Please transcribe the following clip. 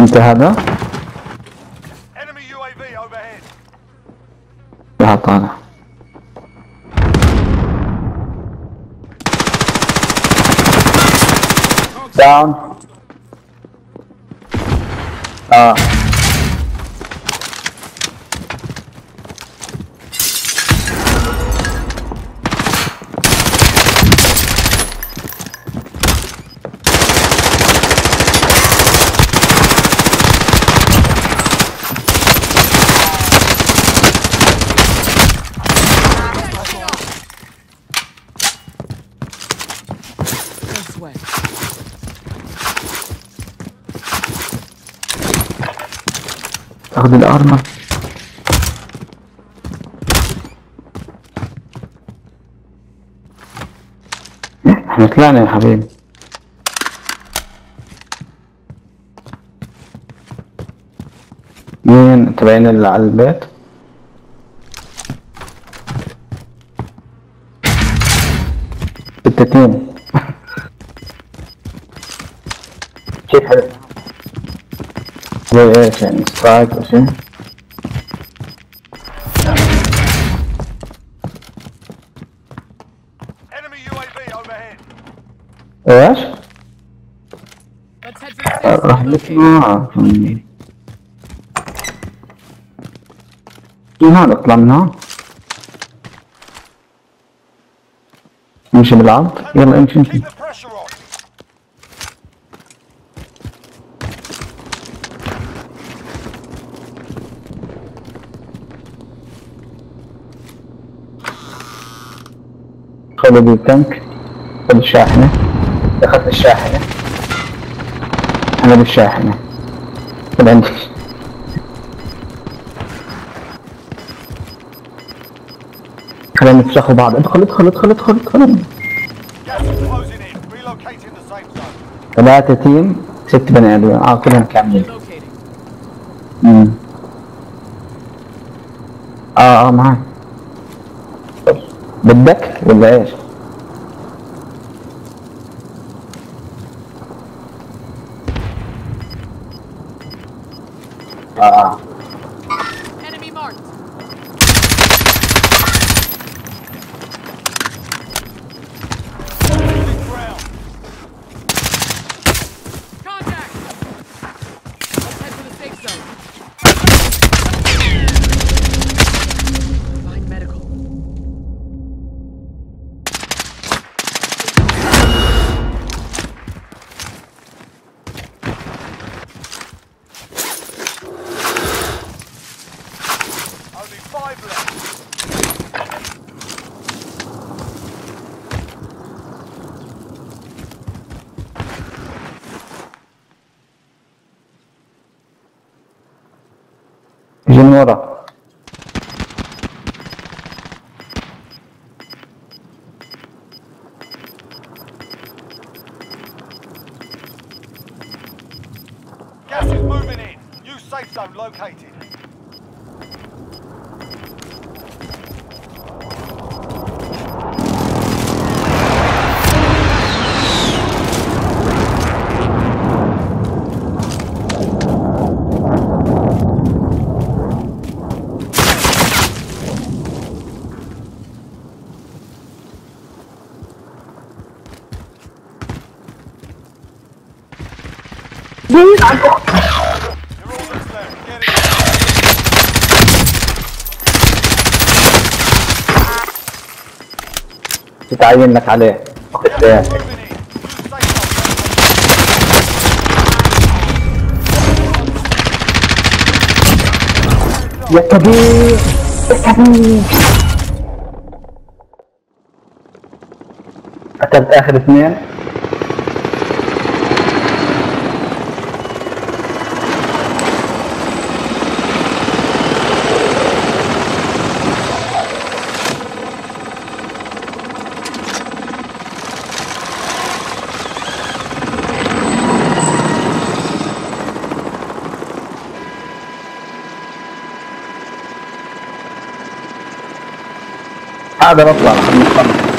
انت هذا؟ لا طالع. داون. اخذ الارمر. احنا طلعنا يا حبيبي. مين تبعين اللي على البيت؟ التتين. كيف حلو؟ زي ايش يعني؟ سترايك او شيء؟ ايش؟ راح نطلع من هون. اطلع من هون. نمشي بالعرض. يلا امشي امشي. خذ التانك. خذ الشاحنة. اخذت الشاحنة. انا بالشاحنة. خذ عندي. خلينا نفسخوا بعض. ادخل ادخل ادخل ادخل ادخل. 3 تيم 6 بني ادمين. كلهم كاملين. معاك. بدك ولا ايش؟ يجي من ورا. Gas is moving in. New safe zone located. تتعين لك عليه. يا كبير يا كبير. قتلت اخر 2. هذا بطلع.